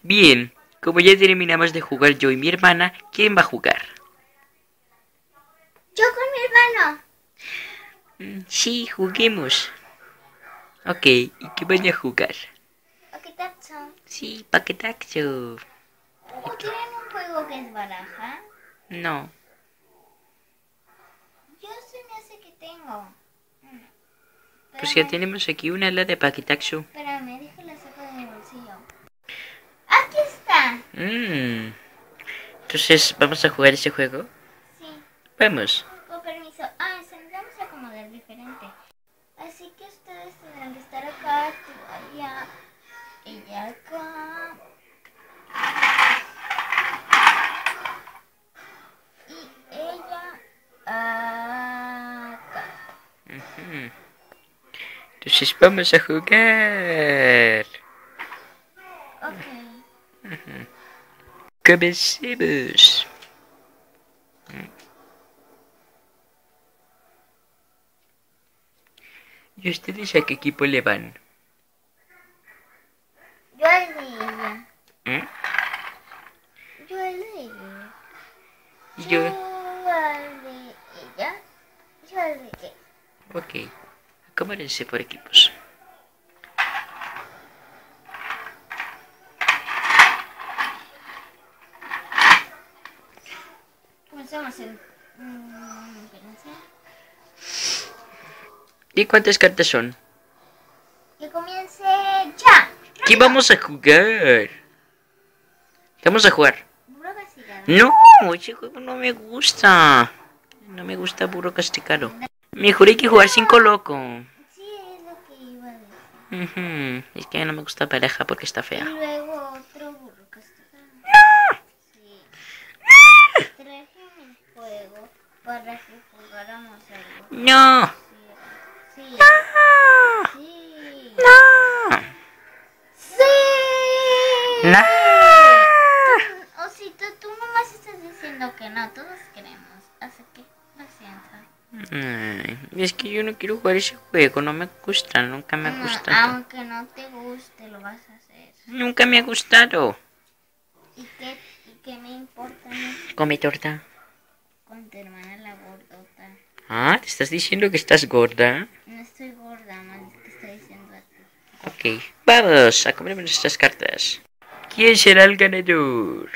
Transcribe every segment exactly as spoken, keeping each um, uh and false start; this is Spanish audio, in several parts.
Bien, como ya terminamos de jugar yo y mi hermana, ¿quién va a jugar? Yo con mi hermano. Mm, sí, juguemos. Ok, ¿y qué van a jugar? Paquetaxo. Sí, paquetaxo. ¿O tienen un juego que es baraja? No. Yo se me hace que tengo. Mm. Pues ya me... tenemos aquí una la de paquetaxo. Espérame, déjala saco de mi bolsillo. ¡Aquí está! Mm. Entonces, ¿vamos a jugar ese juego? Sí. Vamos. Con permiso. Ah, se nos vamos a acomodar diferente. Así que ustedes tendrán que estar acá, tú allá, ella acá. Y ella acá. Uh-huh. Entonces, vamos a jugar. Ok. Uh-huh. Comencemos. ¿Y ustedes a qué equipo le van? Yo al de ella. ¿Eh? Yo al de ella. ¿Y Yo yo? al de ella. Yo al de ella. Ok. Acomódense por equipos. Comenzamos el... Mmm, espérense. ¿Y cuántas cartas son? Que comience ya. ¿Qué vamos a jugar? ¿Qué vamos a jugar? Burro castigado. No, ese juego no me gusta. No me gusta burro castigado. Mejor hay que jugar cinco loco. Sí, es lo que iba a decir. Uh-huh. Es que no me gusta pareja porque está Y fea. luego otro burro castigado. Sí. Traje mi juego para que jugáramos algo. No. Sí. No. Sí. No. Sí. No. Tú, Osito, tú nomás estás diciendo que no. Todos queremos. Así que lo siento. Ay, es que yo no quiero jugar ese juego. No me gusta. Nunca me ha No, gustado. aunque no te guste, lo vas a hacer. Nunca me ha gustado. ¿Y qué, y qué me importa a mí? Come torta. Con tu hermana la gordota. Ah, ¿te estás diciendo que estás gorda? No estoy gorda, más te estoy diciendo a ti. Ok, vamos a comernos estas cartas. ¿Quién será el ganador?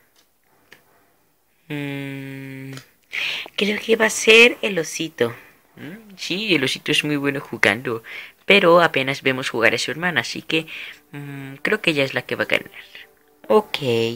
Mm, creo que va a ser el osito. Mm, sí, el osito es muy bueno jugando, pero apenas vemos jugar a su hermana, así que mm, creo que ella es la que va a ganar. Ok.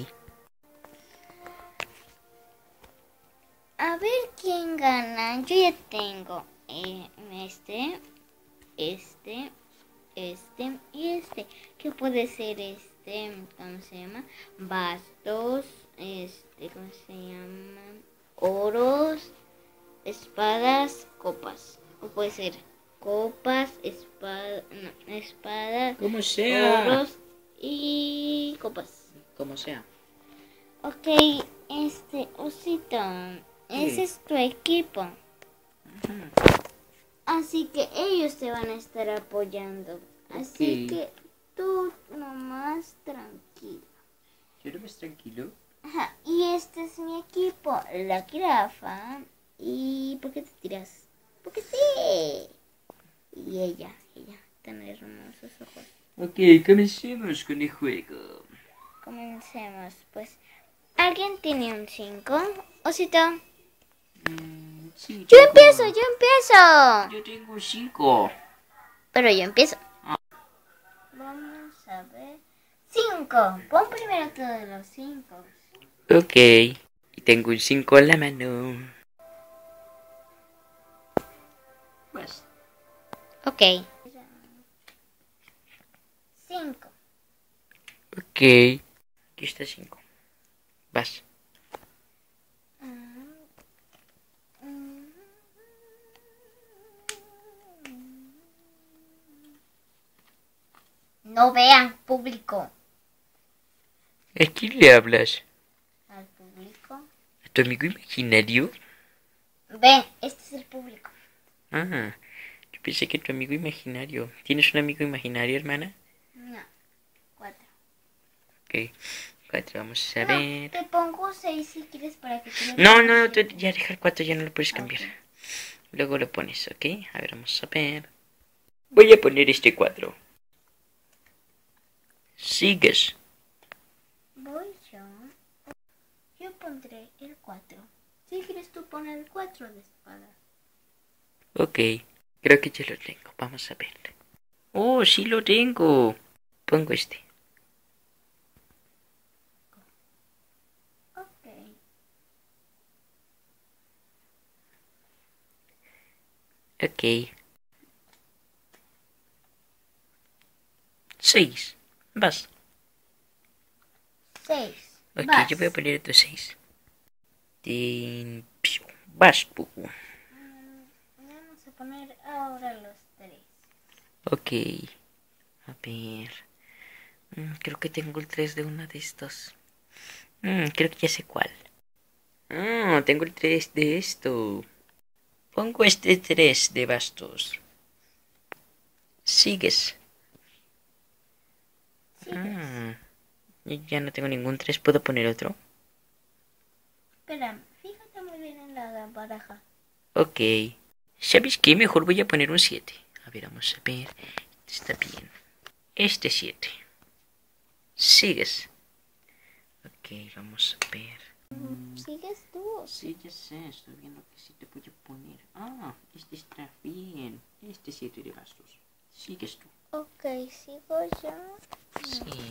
A ver quién gana. Yo ya tengo eh, este, este, este y este. ¿Qué puede ser este? ¿Cómo se llama? Bastos, este, ¿cómo se llama? Oros, espadas, copas. O puede ser copas, espada, no, espadas, Como sea. oros y copas. Como sea. Ok, este, osito, ese Sí. es tu equipo. Ujú. Así que ellos te van a estar apoyando. Así Ok. que tú nomás tranquilo. ¿Quiero más tranquilo? Ajá, y este es mi equipo, la jirafa. ¿Y por qué te tiras? Porque sí. Y ella, ella, tan hermosos ojos. Ok, comencemos con el juego. Comencemos, pues. ¿Alguien tiene un cinco? Osito. Mm, sí, Yo tengo- empiezo, yo empiezo. Yo tengo cinco. Pero yo empiezo. Vamos a ver. Cinco. Pon primero todos los cinco. Ok. Y tengo un cinco en la mano. Pues. Ok. Cinco. Ok. Aquí está cinco. Vas. No vean, público. ¿A quién le hablas? Al público. ¿A tu amigo imaginario? Ven, este es el público. Ah, yo pensé que tu amigo imaginario. ¿Tienes un amigo imaginario, hermana? No. Cuatro. Ok. Cuatro, vamos a No, ver. te pongo seis si quieres para que tú me No, pongas no, tú siete. ya dejar cuatro ya no lo puedes cambiar. Ok. Luego lo pones, ¿ok? A ver, vamos a ver. Voy a poner este cuatro. Sigues. Voy yo. Yo pondré el cuatro. Si quieres tú poner el cuatro de espada. Ok. Creo que ya lo tengo. Vamos a ver. Oh, sí lo tengo. Pongo este. Ok. Ok. Seis. Vas. seis. Ok, Vas. yo voy a poner estos seis. Vas, tú. Mm, Vamos a poner ahora los tres. Ok. A ver. Mm, creo que tengo el tres de una de estos. Mm, creo que ya sé cuál. Ah, tengo el tres de esto. Pongo este tres de bastos. Sigues. Sigues. Ah, yo ya no tengo ningún tres. ¿Puedo poner otro? Espera, fíjate muy bien en la baraja. Ok. ¿Sabes qué? Mejor voy a poner un siete. A ver, vamos a ver. Está bien. Este siete. Sigues. Ok, vamos a ver. Sigues tú. Sí, ya sé, estoy viendo que sí te voy a poner. Ah, este está bien. Este siete de bastos. Sigues tú. Ok, sigo yo. Sí.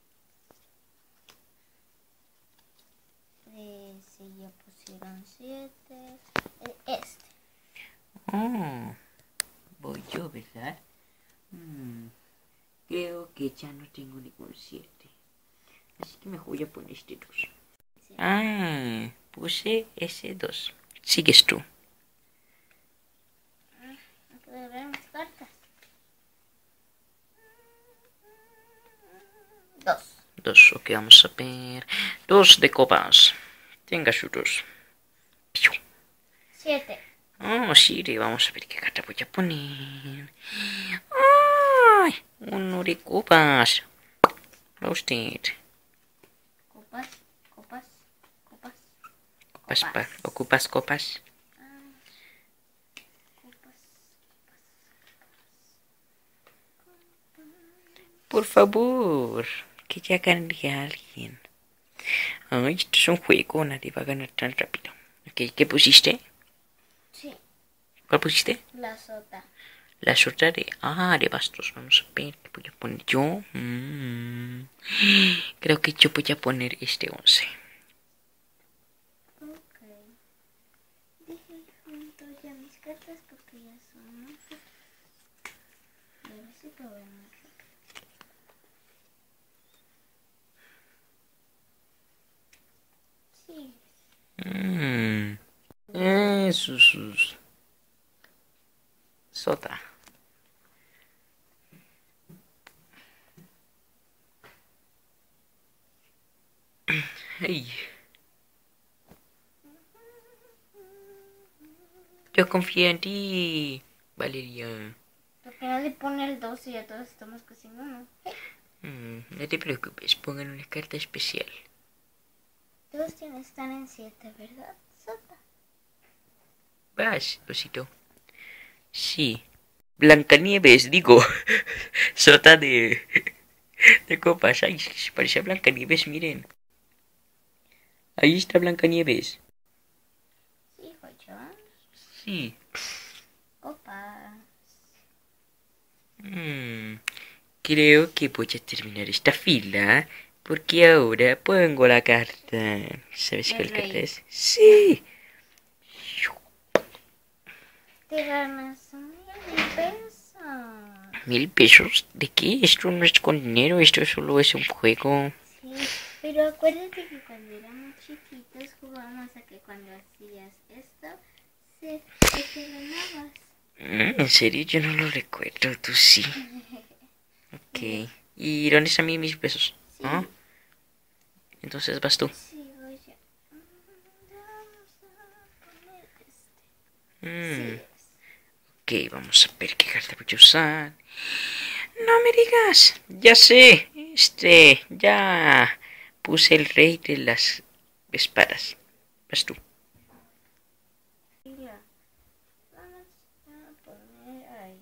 Eh, si ya pusieron siete. Este. Oh, voy yo, ¿verdad? Hmm, creo que ya no tengo ningún siete. Así que mejor voy a poner este dos. Sí. Ah, puse ese dos. Sigues tú. No puedo ver mis cartas. Dos. Dos, ok, vamos a ver. Dos de copas. Tenga su dos. Piu. Siete. Oh, sí, vamos a ver qué carta voy a poner. ¡Ay! Uno de copas. Va usted. Copas, copas, copas. Copas, Copas. pa- ocupas copas. Ah, copas. Por favor, que ya gane alguien. Ay, esto es un juego, nadie va a ganar tan rápido. Ok, ¿qué pusiste? Sí. ¿Cuál pusiste? La sota. La suerte de... Ah, de bastos. Vamos a ver, ¿qué voy a poner yo? Mm, creo que yo voy a poner este once. Ok. Dije junto ya mis cartas porque ya son muchas. A ver si puedo ver más rápido. Sí. Mmm. Eh, sus, sus. Sota. Hey, yo confío en ti, Valeria. Porque no le pone el dos y ya todos estamos cociendo, ¿no? Mm, no te preocupes, pongan una carta especial. Todos tienen, están en siete, ¿verdad? Sota. Vas, osito. Sí. Blancanieves, digo. Sota de... de copas. Ay, se parece a Blancanieves, miren. Ahí está Blancanieves. Sí, fue yo. Sí. Copas. Mm, creo que voy a terminar esta fila. Porque ahora pongo la carta. ¿Sabes El cuál carta rey. es? Sí. Te ganas mil pesos. ¿Mil pesos? ¿De qué? Esto no es con dinero, esto solo es un juego. Sí, pero acuérdate que cuando éramos chiquitos jugábamos a que cuando hacías esto, se, se te ganabas. Mm, en serio, yo no lo recuerdo, tú sí. Ok. ¿Y dónde están mis mil pesos? Sí, ¿Ah? Entonces vas tú. sí, voy a... Vamos a poner este. Mm, Sí, ok, vamos a ver qué carta voy a usar. No me digas. Ya sé. Este, ya puse el rey de las espadas. Vas tú. Mira, vamos a poner ahí.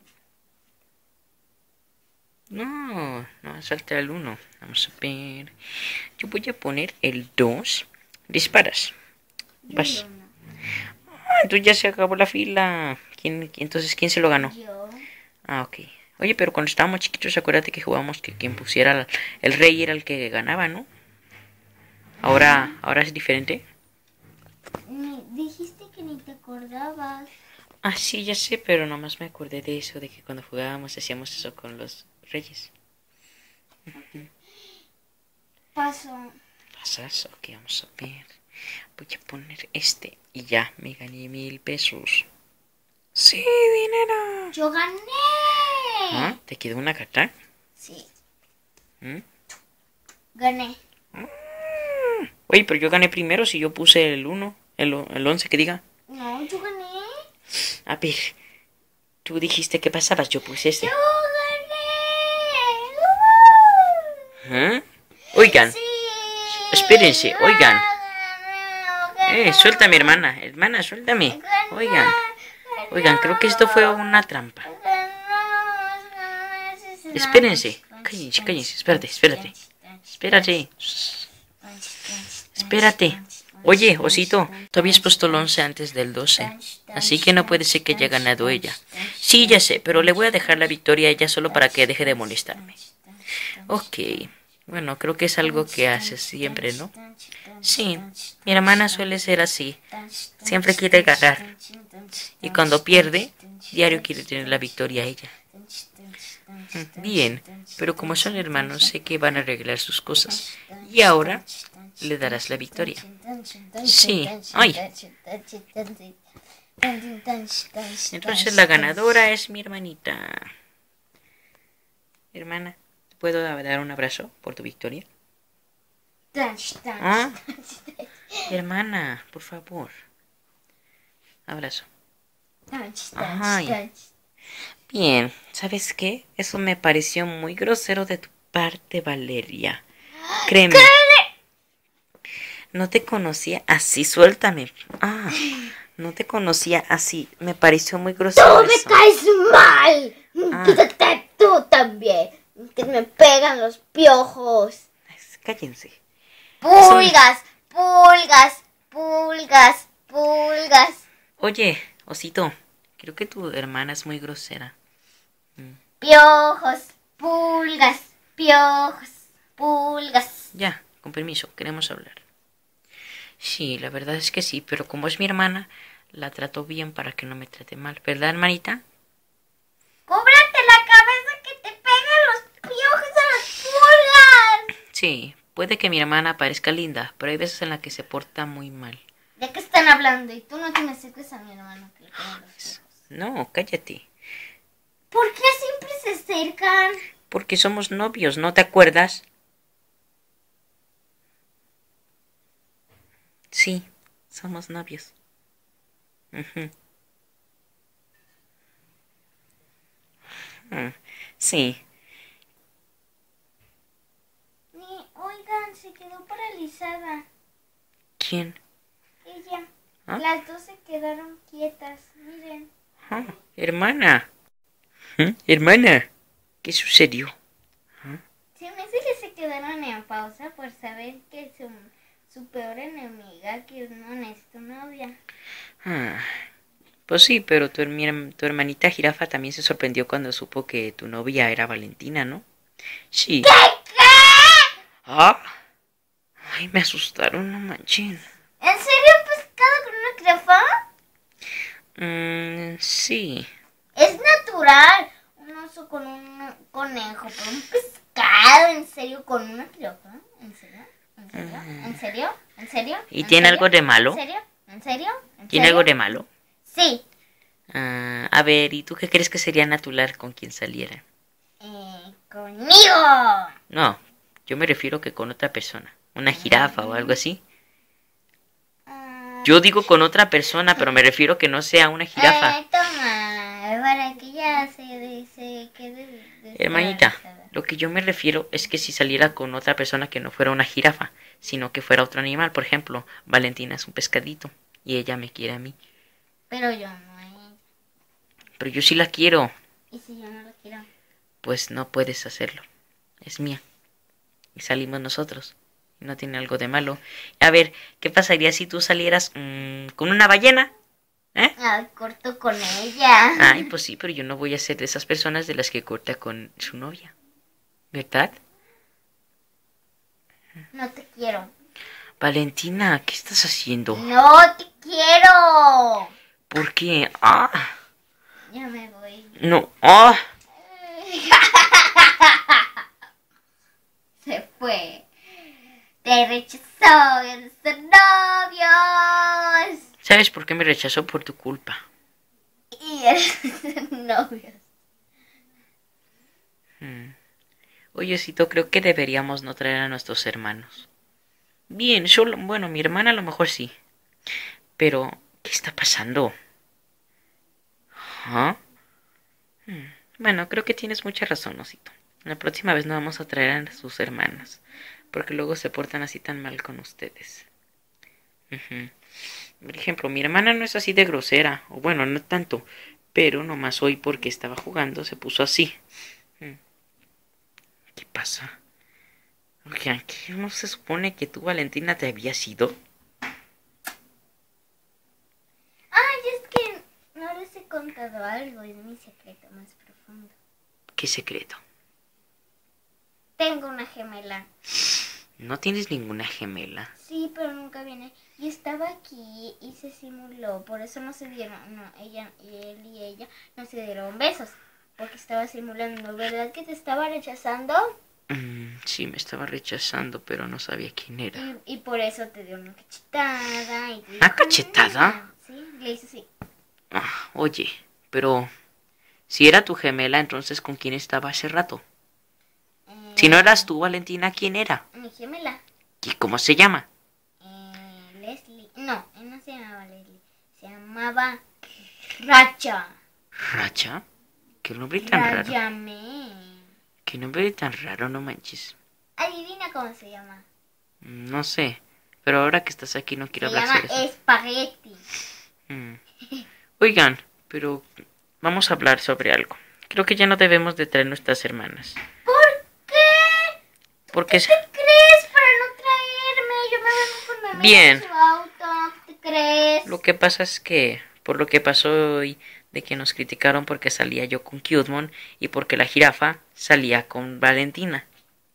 No, no falta el uno. Vamos a ver. Yo voy a poner el dos de espadas. Vas. Yo no. Ah, entonces ya se acabó la fila. ¿Quién, entonces, ¿quién se lo ganó? Yo. Ah, ok. Oye, pero cuando estábamos chiquitos, acuérdate que jugábamos que quien pusiera el, el rey era el que ganaba, ¿no? Ahora, ahora es diferente. Me dijiste que ni te acordabas. Ah, sí, ya sé, pero nomás me acordé de eso, de que cuando jugábamos hacíamos eso con los reyes. Paso. ¿Pasas? Ok, vamos a ver. Voy a poner este y ya, me gané mil pesos. ¡Sí, dinero! ¡Yo gané! ¿Ah? ¿Te quedó una carta? Sí, ¿Mm? gané. Oye, pero yo gané primero si yo puse el uno, el, o- el once que diga. No, yo gané. A ver, tú dijiste que pasabas, yo puse este. ¡Yo gané! ¿Ah? Oigan, Sí. espérense, oigan. Gané, Eh, suéltame, hermana, hermana, suéltame. Oigan, oigan, creo que esto fue una trampa. Espérense, cállense, cállense, espérate, espérate. Espérate. Espérate. Oye, osito, tú habías puesto el once antes del doce, así que no puede ser que haya ganado ella. Sí, ya sé, pero le voy a dejar la victoria a ella solo para que deje de molestarme. Ok, bueno, creo que es algo que hace siempre, ¿no? Sí, mi hermana suele ser así. Siempre quiere ganar. Y cuando pierde, diario quiere tener la victoria a ella. Mm, Bien, pero como son hermanos, sé que van a arreglar sus cosas. Y ahora le darás la victoria. Sí, ay. Entonces la ganadora es mi hermanita. Hermana, ¿te puedo dar un abrazo por tu victoria? ¿Ah? Hermana, por favor. Abrazo. Ay. Bien, ¿sabes qué? Eso me pareció muy grosero de tu parte, Valeria. Créeme. No te conocía así, suéltame. Ah, no te conocía así. Me pareció muy grosero ¡Tú me eso. caes mal! Ah. Quítate tú también. Que me pegan los piojos. Cállense. Pulgas, pulgas, pulgas, pulgas. Oye, osito, creo que tu hermana es muy grosera. Piojos, pulgas, piojos, pulgas. Ya, con permiso, queremos hablar. Sí, la verdad es que sí, pero como es mi hermana, la trato bien para que no me trate mal. ¿Verdad, hermanita? ¡Cóbrate la cabeza que te pegan los piojos a las pulgas! Sí, puede que mi hermana parezca linda, pero hay veces en las que se porta muy mal. ¿De qué están hablando? Y tú no te me acerques a mi hermano que le pegan los piojos. No, cállate. ¿Por qué siempre se acercan? Porque somos novios, ¿no te acuerdas? Sí, somos novios. Ujú. Ah, sí. Ni, oigan, se quedó paralizada. ¿Quién? Ella. ¿Ah? Las dos se quedaron quietas. Miren. Ah, hermana. ¿Mm? Hermana, ¿qué sucedió? Se me hace que se quedaron en pausa por saber que su, su peor enemiga que no es tu novia. Ah, pues sí, pero tu, hermi- tu hermanita Jirafa también se sorprendió cuando supo que tu novia era Valentina, ¿no? Sí. ¿Qué? ¿Qué? Ah. Ay, me asustaron, no manchen. ¿En serio un pescado con una jirafa? Mm, sí. Es natural. Un oso con un conejo, pero un pescado, ¿en serio? ¿Con una jirafa? ¿En serio? ¿En serio? ¿En serio? ¿En serio? ¿Y ¿En tiene serio? algo de malo? ¿En serio? ¿En serio? ¿En ¿Tiene serio? algo de malo? Sí. Ah, a ver, ¿y tú qué crees que sería natural con quien saliera? Eh, conmigo. No, yo me refiero que con otra persona. Una jirafa o algo así. Ah, Yo digo con otra persona, pero me refiero que no sea una jirafa. Eh, toma, para que ya se, se quede... Hermanita, desestabilizada. Lo que yo me refiero es que si saliera con otra persona que no fuera una jirafa, sino que fuera otro animal, por ejemplo, Valentina es un pescadito y ella me quiere a mí. Pero yo no a ella. Pero yo sí la quiero. ¿Y si yo no la quiero? Pues no puedes hacerlo. Es mía. Y salimos nosotros. No tiene algo de malo. A ver, ¿qué pasaría si tú salieras mmm, con una ballena? ¿Eh? Ah, corto con ella. Ay, pues sí, pero yo no voy a ser de esas personas de las que corta con su novia. ¿Verdad? No te quiero. Valentina, ¿qué estás haciendo? No te quiero. ¿Por qué? Ah. Ya me voy. No. Ah. Se fue. Te rechazó. Eres novios. ¿Sabes por qué me rechazó? Por tu culpa. Y eres novios. Hmm. Oye, Osito, creo que deberíamos no traer a nuestros hermanos. Bien, solo, bueno, mi hermana a lo mejor sí. Pero, ¿qué está pasando? ¿Ah? Hmm. Bueno, creo que tienes mucha razón, Osito. La próxima vez no vamos a traer a sus hermanas, porque luego se portan así tan mal con ustedes. Uh-huh. Por ejemplo, mi hermana no es así de grosera, o bueno, no tanto, pero nomás hoy porque estaba jugando se puso así. Hmm. ¿Qué pasa? Oigan, ¿qué no se supone que tú, Valentina, te habías ido? Ay, es que no les he contado algo, es mi secreto más profundo. ¿Qué secreto? Tengo una gemela. ¿No tienes ninguna gemela? Sí, pero nunca viene. Y estaba aquí y se simuló, por eso no se dieron, no, ella, él y ella no se dieron besos, porque estaba simulando, ¿verdad que te estaba rechazando? Mm, sí, me estaba rechazando, pero no sabía quién era. Y, y por eso te dio una cachetada. Y te dijo, ¿Una cachetada? "Ah", sí, le hizo así. Ah, oye, pero si era tu gemela, entonces ¿con quién estaba hace rato? Eh, Si no eras tú, Valentina, ¿quién era? Mi gemela. ¿Y cómo se llama? Eh, Leslie. No, él no se llamaba Leslie. Se llamaba Racha. ¿Racha? ¿Qué nombre tan raro? Rayame. ¿Qué nombre tan raro, no manches? Adivina cómo se llama. No sé, pero ahora que estás aquí no quiero Se hablar llama sobre eso. Espagueti. Mm. Oigan, pero vamos a hablar sobre algo. Creo que ya no debemos de traer nuestras hermanas. ¿Por qué? Porque ¿Qué te crees para no traerme? Yo me vengo con mi amiga Bien. en su auto. ¿Qué te crees? Lo que pasa es que, por lo que pasó hoy, de que nos criticaron porque salía yo con Cutemon y porque la jirafa salía con Valentina.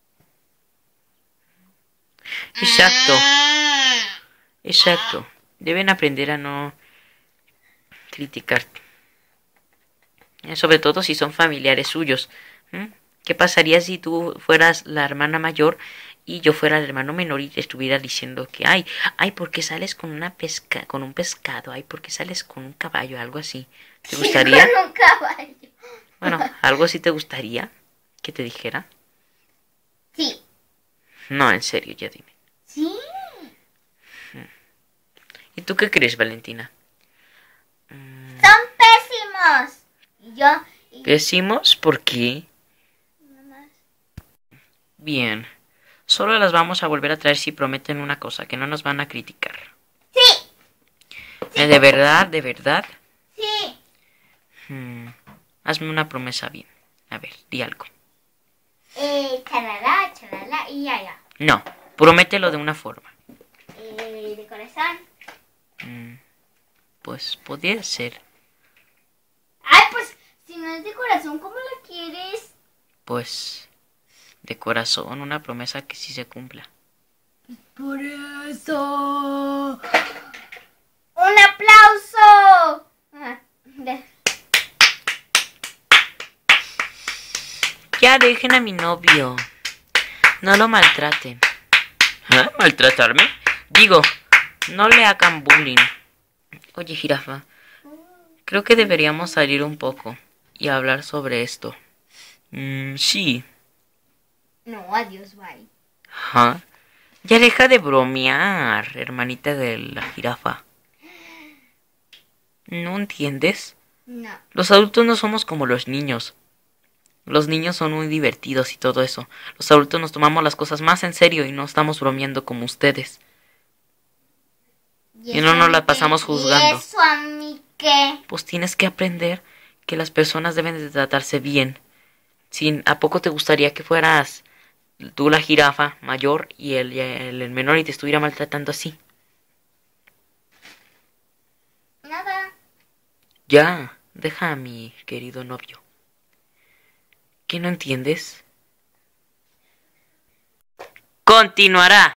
Exacto, exacto. Deben aprender a no criticar. Eh, Sobre todo si son familiares suyos. ¿Mm? ¿Qué pasaría si tú fueras la hermana mayor y yo fuera el hermano menor y te estuviera diciendo que ay, ay, ¿por qué sales con una pesca, con un pescado? Ay, ¿por qué sales con un caballo? Algo así. ¿Te gustaría? Con un caballo. Bueno, algo así te gustaría que te dijera. Sí. No, en serio, ya dime. Sí. ¿Y tú qué crees, Valentina? Son pésimos. Y yo. Y ¿Pésimos? ¿Por qué? nomás. Bien. Solo las vamos a volver a traer si prometen una cosa, que no nos van a criticar. Sí. Eh, ¿De verdad? ¿De verdad? Sí. Hmm. Hazme una promesa bien. A ver, di algo. Eh, charalá, charalá y ya, ya. No, promételo de una forma. Eh, de corazón. Hmm. Pues podría ser. Ay, pues, si no es de corazón, ¿cómo la quieres? Pues de corazón, una promesa que sí se cumpla. Por eso. ¡Un aplauso! Ah, de- Ya dejen a mi novio. No lo maltraten. ¿Eh? ¿Maltratarme? Digo, no le hagan bullying. Oye, jirafa, creo que deberíamos salir un poco y hablar sobre esto. Mm, sí. No, adiós, bye. Ajá. Ya deja de bromear, hermanita de la jirafa. ¿No entiendes? No. Los adultos no somos como los niños. Los niños son muy divertidos y todo eso. Los adultos nos tomamos las cosas más en serio y no estamos bromeando como ustedes. Y no nos la pasamos juzgando. ¿Y eso a mí qué? Pues tienes que aprender que las personas deben de tratarse bien. Si, ¿a poco te gustaría que fueras tú la jirafa mayor y el, el, el menor y te estuviera maltratando así? Nada. Ya, deja a mi querido novio. ¿Qué no entiendes? Continuará.